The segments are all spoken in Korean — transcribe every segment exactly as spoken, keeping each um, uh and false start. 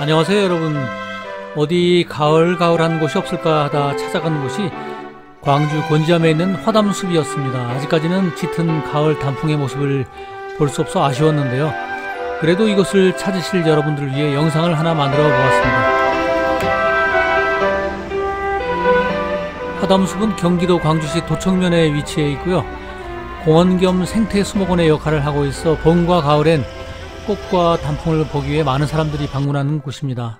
안녕하세요 여러분. 어디 가을가을한 곳이 없을까 하다 찾아간 곳이 광주 곤지암에 있는 화담숲이었습니다. 아직까지는 짙은 가을 단풍의 모습을 볼 수 없어 아쉬웠는데요. 그래도 이곳을 찾으실 여러분들을 위해 영상을 하나 만들어 보았습니다. 화담숲은 경기도 광주시 도청면에 위치해 있고요. 공원 겸 생태 수목원의 역할을 하고 있어 봄과 가을엔 꽃과 단풍을 보기 위해 많은 사람들이 방문하는 곳입니다.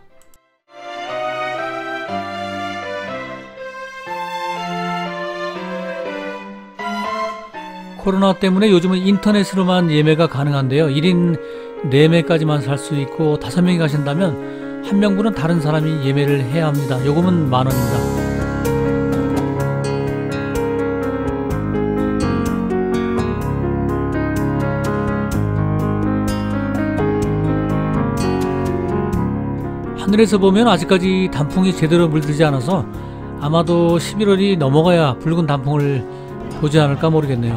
코로나 때문에 요즘은 인터넷으로만 예매가 가능한데요. 일 인 네 매까지만 살 수 있고 다섯 명이 가신다면 한 명분은 다른 사람이 예매를 해야 합니다. 요금은 만 원입니다. 하늘에서 보면 아직까지 단풍이 제대로 물들지 않아서 아마도 십일월이 넘어가야 붉은 단풍을 보지 않을까 모르겠네요.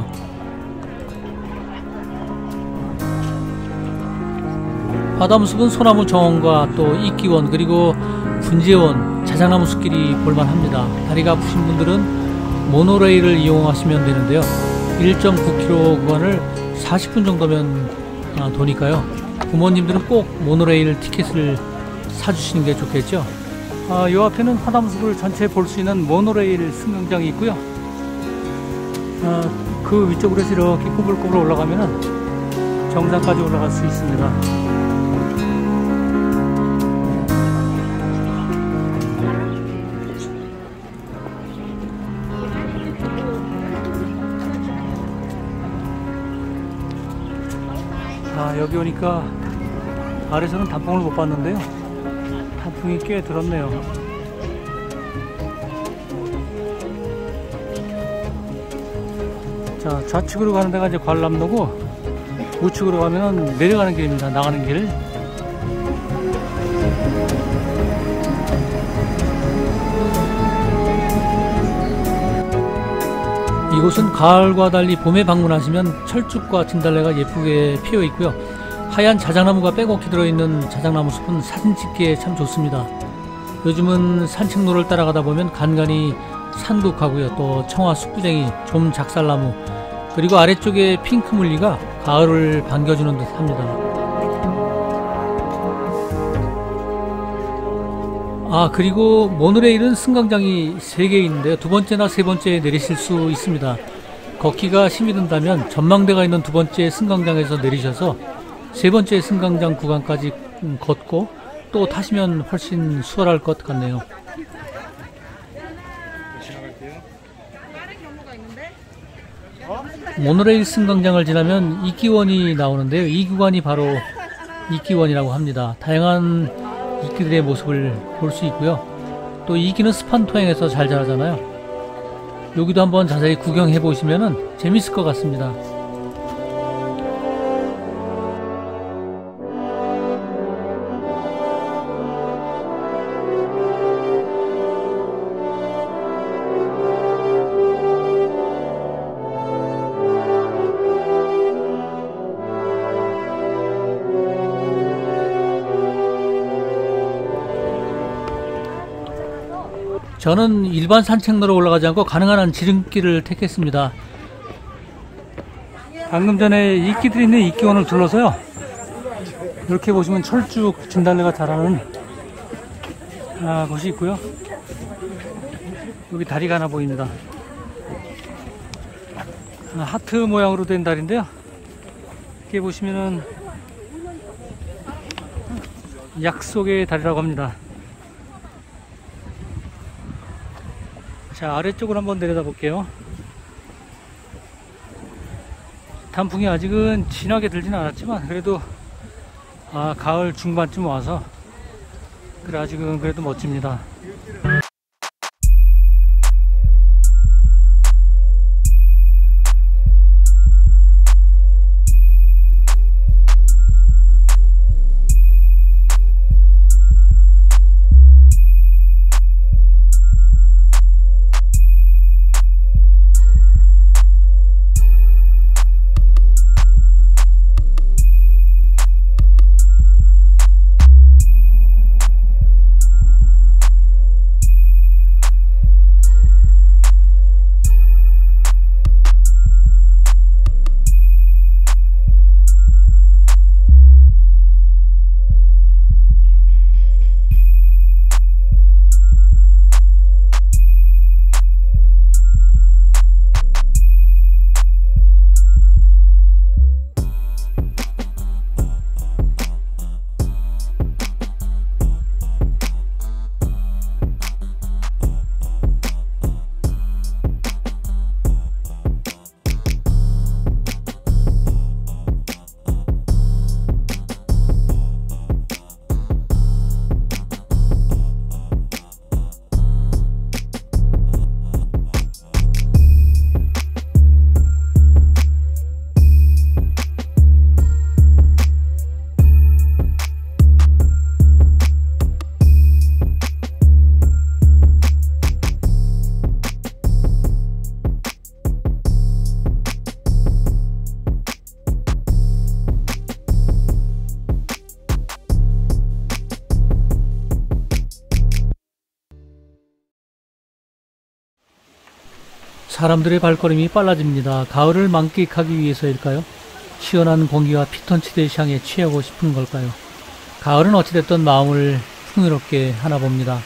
화담숲은 소나무 정원과 또 이끼원 그리고 분재원, 자작나무 숲길이 볼만합니다. 다리가 아프신 분들은 모노레일을 이용하시면 되는데요. 일 점 구 킬로미터 구간을 사십 분 정도면 도니까요. 부모님들은 꼭 모노레일 티켓을 사주시는 게 좋겠죠. 아, 요 앞에는 화담숲을 전체 볼 수 있는 모노레일 승강장이 있고요. 아, 그 위쪽으로 해서 이렇게 꼬불꼬불 올라가면은 정상까지 올라갈 수 있습니다. 아, 여기 오니까 아래서는 단풍을 못 봤는데요. 단풍이 꽤 들었네요. 자, 좌측으로 가는 데가 이제 관람로고 우측으로 가면은 내려가는 길입니다. 나가는 길. 이곳은 가을과 달리 봄에 방문하시면 철쭉과 진달래가 예쁘게 피어 있고요. 하얀 자작나무가 빼곡히 들어있는 자작나무 숲은 사진 찍기에 참 좋습니다. 요즘은 산책로를 따라가다 보면 간간히 산국하고요, 또 청아 숙부쟁이, 좀 작살나무, 그리고 아래쪽에 핑크물리가 가을을 반겨주는 듯 합니다. 아, 그리고 모노레일은 승강장이 세 개 있는데요. 두 번째나 세 번째에 내리실 수 있습니다. 걷기가 힘이 든다면 전망대가 있는 두 번째 승강장에서 내리셔서 세 번째 승강장 구간까지 걷고 또 타시면 훨씬 수월할 것 같네요. 모노레일 승강장을 지나면 이끼원이 나오는데요. 이 구간이 바로 이끼원이라고 합니다. 다양한 이끼들의 모습을 볼 수 있고요. 또 이끼는 습한 토양에서 잘 자라잖아요. 여기도 한번 자세히 구경해 보시면 재밌을 것 같습니다. 저는 일반 산책로로 올라가지 않고 가능한 한 지름길을 택했습니다. 방금 전에 이끼들이 있는 이끼원을 둘러서요, 이렇게 보시면 철쭉 진달래가 자라는 아, 곳이 있고요. 여기 다리가 하나 보입니다. 아, 하트 모양으로 된 다리인데요. 이렇게 보시면은 약속의 다리라고 합니다. 자, 아래쪽으로 한번 내려다 볼게요. 단풍이 아직은 진하게 들지는 않았지만 그래도 아, 가을 중반쯤 와서 그래 아직은 그래도 멋집니다. 사람들의 발걸음이 빨라집니다. 가을을 만끽하기 위해서일까요? 시원한 공기와 피톤치드의 향에 취하고 싶은 걸까요? 가을은 어찌됐든 마음을 풍요롭게 하나 봅니다.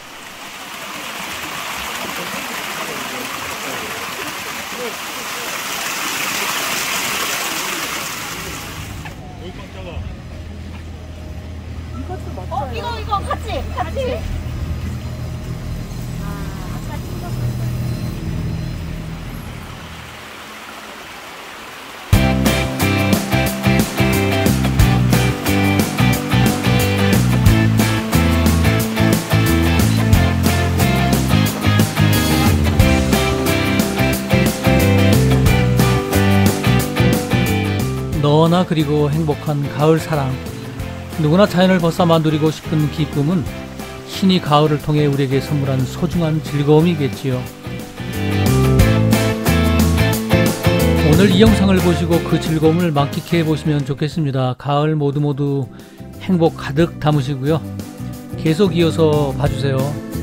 어, 이거 이거 같이 같이. 너나 그리고 행복한 가을 사랑. 누구나 자연을 벗삼아 누리고 싶은 기쁨은 신이 가을을 통해 우리에게 선물한 소중한 즐거움이겠지요. 오늘 이 영상을 보시고 그 즐거움을 만끽해 보시면 좋겠습니다. 가을 모두 모두 행복 가득 담으시고요. 계속 이어서 봐주세요.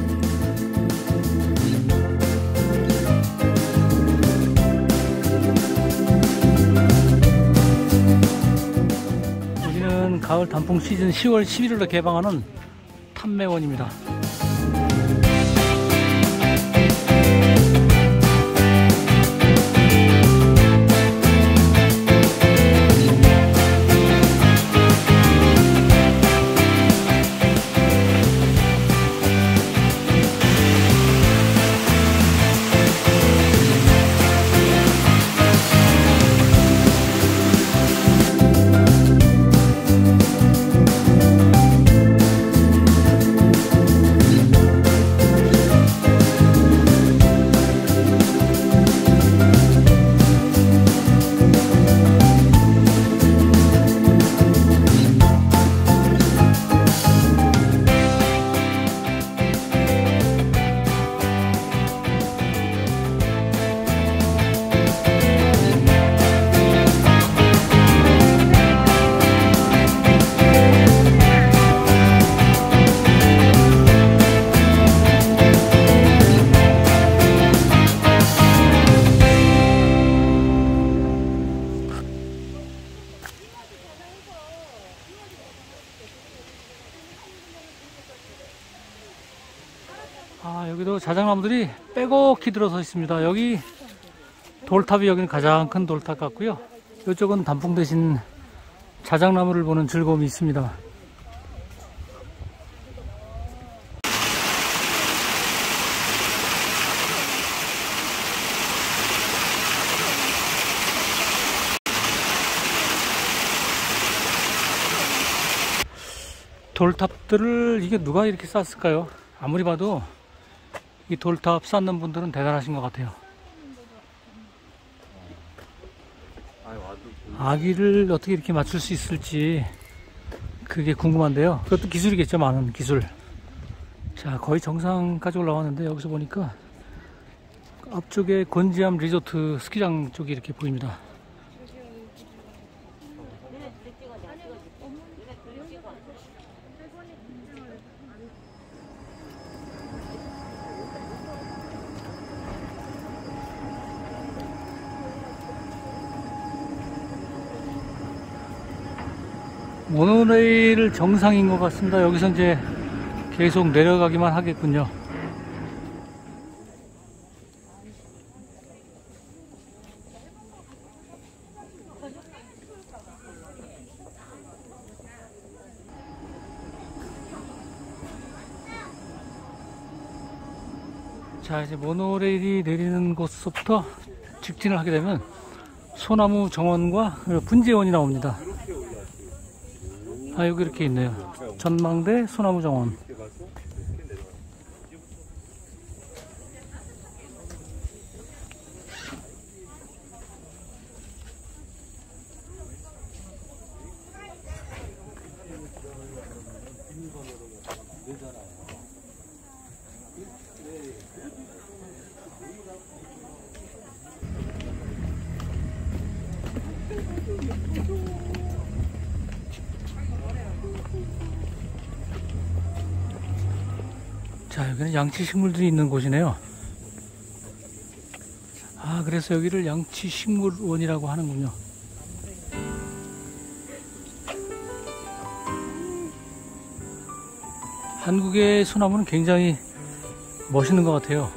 가을 단풍 시즌 시월 십일일로 개방하는 탐매원입니다. 아, 여기도 자작나무들이 빼곡히 들어서 있습니다. 여기 돌탑이 여기는 가장 큰 돌탑 같고요. 이쪽은 단풍 대신 자작나무를 보는 즐거움이 있습니다. 돌탑들을 이게 누가 이렇게 쌌을까요? 아무리 봐도 이 돌탑 쌓는 분들은 대단하신 것 같아요. 아기를 어떻게 이렇게 맞출 수 있을지 그게 궁금한데요. 그것도 기술이겠죠. 많은 기술. 자, 거의 정상까지 올라왔는데 여기서 보니까 앞쪽에 곤지암 리조트 스키장 쪽이 이렇게 보입니다. 모노레일 정상인 것 같습니다. 여기서 이제 계속 내려가기만 하겠군요. 자, 이제 모노레일이 내리는 곳부터 직진을 하게 되면 소나무 정원과 분재원이 나옵니다. 아, 여기 이렇게 있네요. 전망대 소나무 정원. 자, 여기는 양치 식물들이 있는 곳이네요. 아, 아, 그래서 여기를 양치식물원이라고 하는군요. 한국의 소나무는 굉장히 멋있는 것 같아요.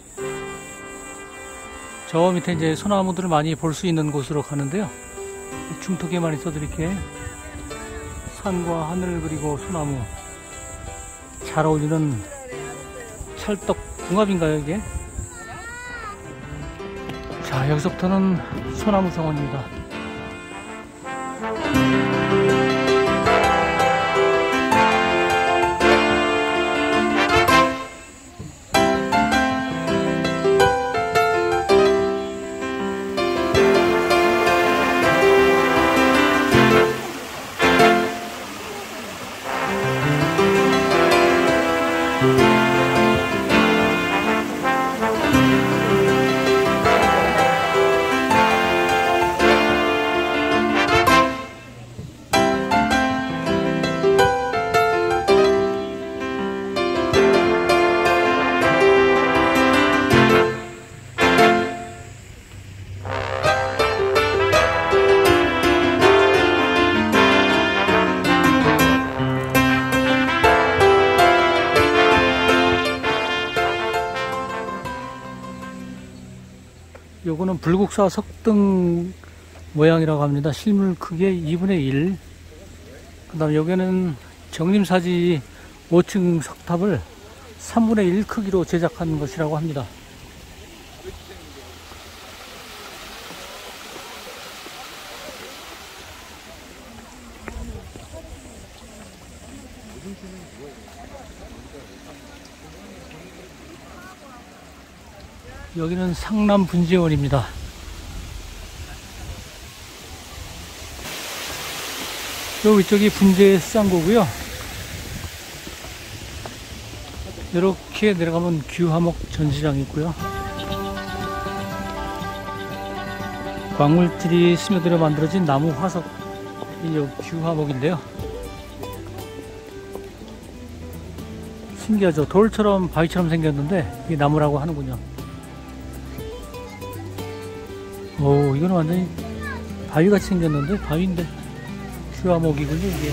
저 밑에 이제 소나무들을 많이 볼 수 있는 곳으로 가는데요. 중턱에만 있어도 이렇게 산과 하늘 그리고 소나무 잘 어울리는 찰떡 궁합인가요, 이게? 자, 여기서부터는 소나무 정원입니다. 요거는 불국사 석등 모양이라고 합니다. 실물 크기의 이분의 일. 그 다음에 여기는 정림사지 오 층 석탑을 삼분의 일 크기로 제작한 것이라고 합니다. 여기는 상남분재원입니다. 요 위쪽이 분재 쌍고고요. 이렇게 내려가면 규화목 전시장이 있고요. 광물질이 스며들어 만들어진 나무 화석이 요 규화목인데요. 신기하죠? 돌처럼 바위처럼 생겼는데 이게 나무라고 하는군요. 오, 이거는 완전히 바위같이 생겼는데 바위인데 규화목이군요, 이게.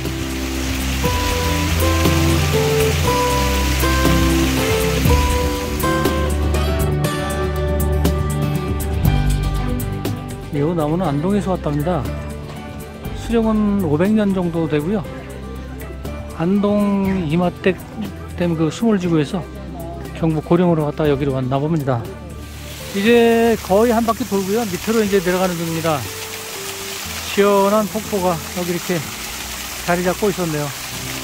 이 나무는 안동에서 왔답니다. 수령은 오백 년 정도 되고요. 안동 이마댁 댐 그 수몰지구에서 경북 고령으로 갔다 여기로 왔나 봅니다. 이제 거의 한 바퀴 돌고요. 밑으로 이제 내려가는 중입니다. 시원한 폭포가 여기 이렇게 자리 잡고 있었네요.